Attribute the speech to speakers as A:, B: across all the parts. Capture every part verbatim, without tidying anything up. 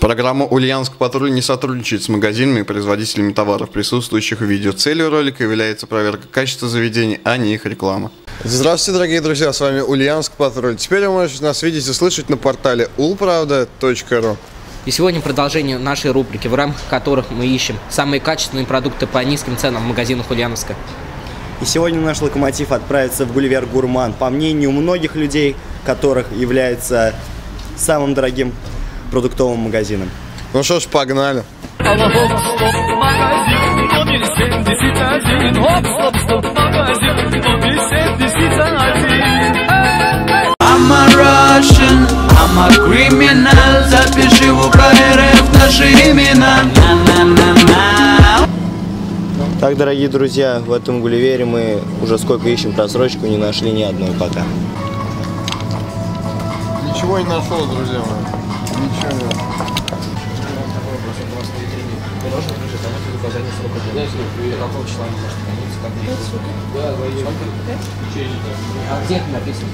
A: Программа «Ульяновск Патруль» не сотрудничает с магазинами и производителями товаров, присутствующих в видео. Целью ролика является проверка качества заведений, а не их реклама. Здравствуйте, дорогие друзья, с вами «Ульяновск Патруль». Теперь вы можете нас видеть и слышать на портале улправда точка ру.
B: И сегодня продолжение нашей рубрики, в рамках которых мы ищем самые качественные продукты по низким ценам в магазинах Ульяновска.
C: И сегодня наш локомотив отправится в Гулливер Гурман. По мнению многих людей, которых является самым дорогим продуктовым магазином.
A: Ну что ж, погнали.
D: Запиши в УК РФ наши имена.
C: Так, дорогие друзья, в этом Гулливере мы уже сколько ищем просрочку, не нашли ни одной пока.
A: Ничего не нашел, друзья мои. Ничего нет.
B: А где это написано?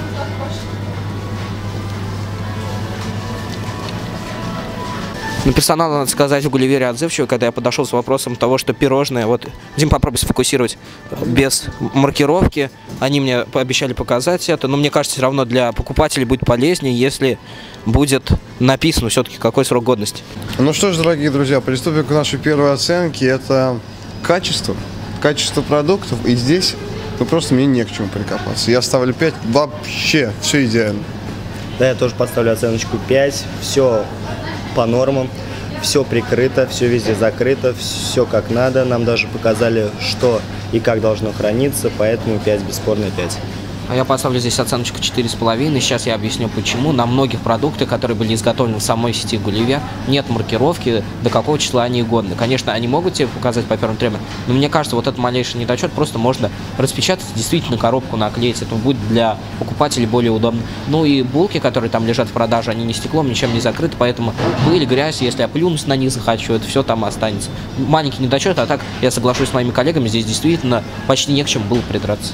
B: Ну, персонал, надо сказать, в Гулливере отзывчивый, когда я подошел с вопросом того, что пирожное, вот, Дим, попробуй сфокусировать, без маркировки, они мне пообещали показать это, но мне кажется, все равно для покупателей будет полезнее, если будет написано все-таки, какой срок годности.
A: Ну что ж, дорогие друзья, приступим к нашей первой оценке, это качество, качество продуктов, и здесь, ну, просто мне не к чему прикопаться. Я ставлю пять, вообще все идеально.
C: Да, я тоже поставлю оценочку пять, все по нормам, все прикрыто, все везде закрыто, все как надо. Нам даже показали, что и как должно храниться, поэтому пять, бесспорно пять.
B: А я поставлю здесь оценочку четыре с половиной. Сейчас я объясню почему. На многих продуктах, которые были изготовлены в самой сети Гулливер, нет маркировки, до какого числа они годны. Конечно, они могут тебе показать по первым требованиям, но мне кажется, вот этот малейший недочет просто можно распечатать, действительно коробку наклеить. Это будет для покупателей более удобно. Ну и булки, которые там лежат в продаже, они не стеклом, ничем не закрыты, поэтому пыль, грязь, если я плюнусь на них захочу, это все там останется. Маленький недочет, а так я соглашусь с моими коллегами, здесь действительно почти не к чему было придраться.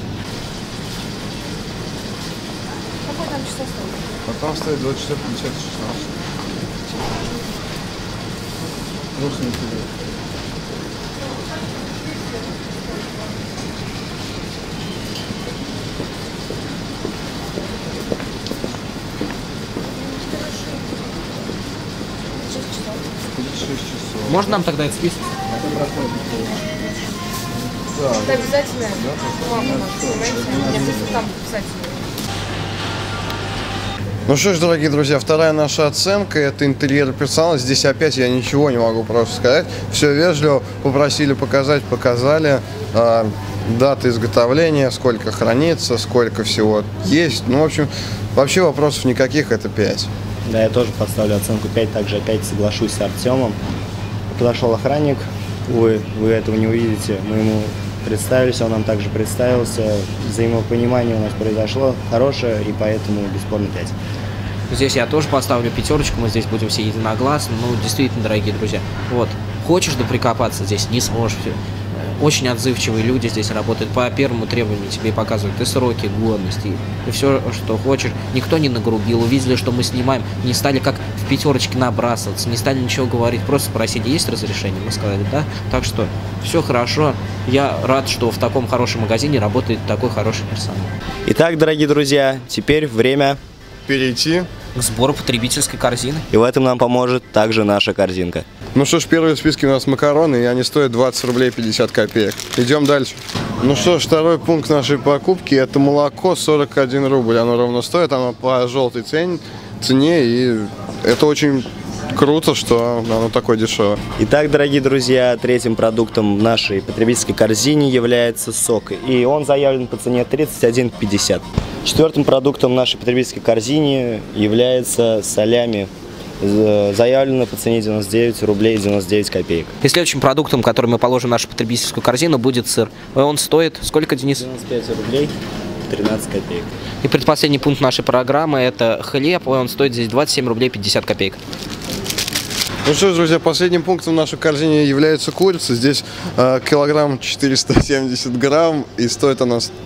A: А там стоит двадцать четыре пятьдесят шестнадцать. Просто не тебе. шесть часов.
B: Можно нам тогда это список?
A: Да.
E: Это обязательно? Мама, я просто там писать.
A: Ну что ж, дорогие друзья, вторая наша оценка – это интерьер персонала. Здесь опять я ничего не могу просто сказать. Все вежливо, попросили показать, показали. А, даты изготовления, сколько хранится, сколько всего есть. Ну, в общем, вообще вопросов никаких, это пять.
C: Да, я тоже поставлю оценку пять, также опять соглашусь с Артемом. Подошел охранник, вы, вы этого не увидите, мы ему представились, он нам также представился. Взаимопонимание у нас произошло хорошее, и поэтому бесспорно пять.
B: Здесь я тоже поставлю пятерочку, мы здесь будем все единогласны. Ну, действительно, дорогие друзья, вот, хочешь доприкопаться, здесь не сможешь. Очень отзывчивые люди здесь работают. По первому требованию тебе показывают и сроки годности, и все, что хочешь. Никто не нагрубил, увидели, что мы снимаем, не стали как в пятерочке набрасываться, не стали ничего говорить, просто спросили, есть разрешение? Мы сказали, да. Так что все хорошо. Я рад, что в таком хорошем магазине работает такой хороший персонал.
C: Итак, дорогие друзья, теперь время
A: Перейти.
B: К сбору потребительской корзины.
C: И в этом нам поможет также наша корзинка.
A: Ну что ж, первые в списке у нас макароны, и они стоят двадцать рублей пятьдесят копеек. Идем дальше. Ну что ж, второй пункт нашей покупки – это молоко, сорок один рубль. Оно ровно стоит, оно по желтой цене, цене, и это очень круто, что оно такое дешевое.
C: Итак, дорогие друзья, третьим продуктом в нашей потребительской корзине является сок. И он заявлен по цене тридцать один пятьдесят. Четвертым продуктом в нашей потребительской корзине является солями. Заявлено по цене девяносто девять рублей девяносто девять копеек.
B: И следующим продуктом, который мы положим в нашу потребительскую корзину, будет сыр. Он стоит сколько, Денис?
C: девяносто пять рублей тринадцать копеек.
B: И предпоследний пункт нашей программы – это хлеб. Он стоит здесь двадцать семь рублей пятьдесят копеек.
A: Ну что ж, друзья, последним пунктом в нашей корзине является курица. Здесь э, килограмм четыреста семьдесят грамм, и стоит она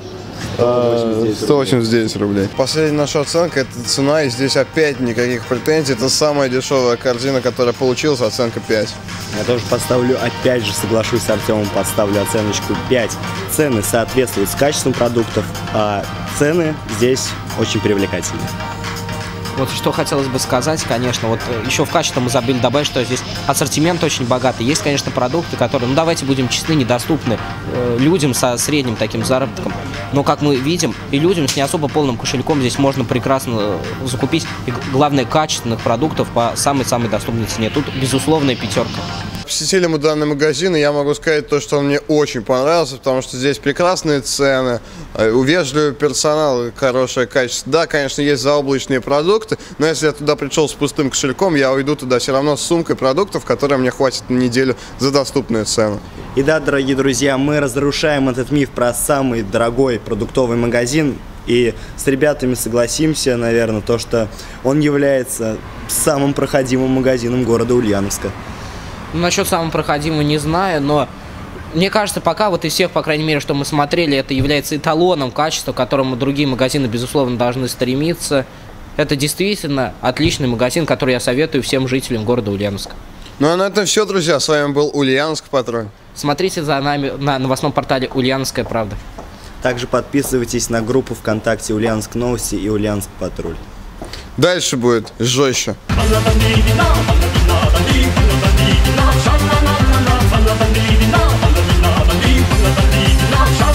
A: сто восемьдесят девять рублей. Последняя наша оценка — это цена, и здесь опять никаких претензий. Это самая дешевая корзина, которая получилась, оценка пять.
C: Я тоже поставлю, опять же, соглашусь с Артемом, поставлю оценочку пять. Цены соответствуют с качеством продуктов, а цены здесь очень привлекательные.
B: Вот что хотелось бы сказать, конечно, вот еще в качестве мы забыли добавить, что здесь ассортимент очень богатый. Есть, конечно, продукты, которые, ну давайте будем честны, недоступны э, людям со средним таким заработком. Но, как мы видим, и людям с не особо полным кошельком здесь можно прекрасно закупить, и, главное, качественных продуктов по самой-самой доступной цене. Тут безусловная пятерка.
A: Посетили мы данный магазин, и я могу сказать то, что он мне очень понравился, потому что здесь прекрасные цены, вежливый персонал, хорошее качество. Да, конечно, есть заоблачные продукты, но если я туда пришел с пустым кошельком, я уйду туда все равно с сумкой продуктов, которая мне хватит на неделю за доступную цену.
C: И да, дорогие друзья, мы разрушаем этот миф про самый дорогой продуктовый магазин. И с ребятами согласимся, наверное, то, что он является самым проходимым магазином города Ульяновска.
B: Ну, насчет самого проходимого не знаю, но мне кажется, пока вот из всех, по крайней мере, что мы смотрели, это является эталоном качества, к которому другие магазины, безусловно, должны стремиться. Это действительно отличный магазин, который я советую всем жителям города Ульяновска.
A: Ну а на этом все, друзья. С вами был Ульяновск Патруль.
B: Смотрите за нами на новостном портале «Ульяновская правда». Также подписывайтесь на группу ВКонтакте «Ульяновск новости» и «Ульяновск Патруль».
A: Дальше будет жестче.
F: Shut